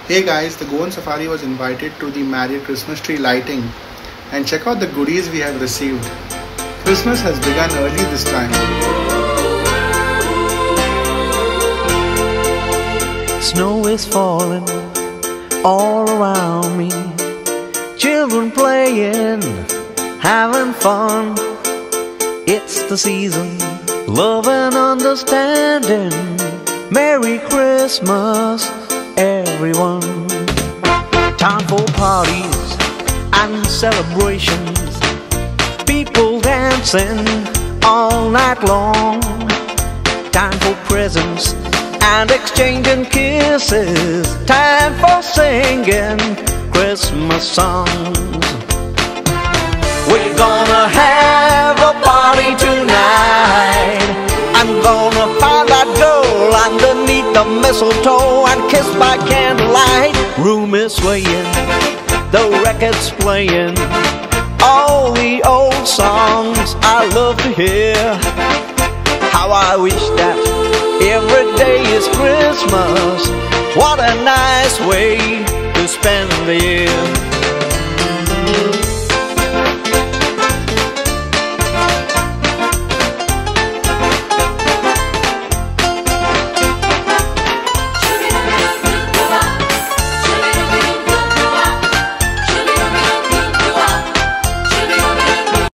Hey guys, the Goan Safari was invited to the Marriott Christmas tree lighting, and check out the goodies we have received. Christmas has begun early this time. Snow is falling all around me. Children playing, having fun. It's the season, love and understanding. Merry Christmas, everyone. Time for parties and celebrations. People dancing all night long. Time for presents and exchanging kisses. Time for singing Christmas songs. We're gonna have a party tonight. I'm gonna find that girl underneath the mistletoe and kiss by candlelight. Room is swaying, the record's playing, all the old songs I love to hear. How I wish that every day is Christmas. What a nice way to spend the year.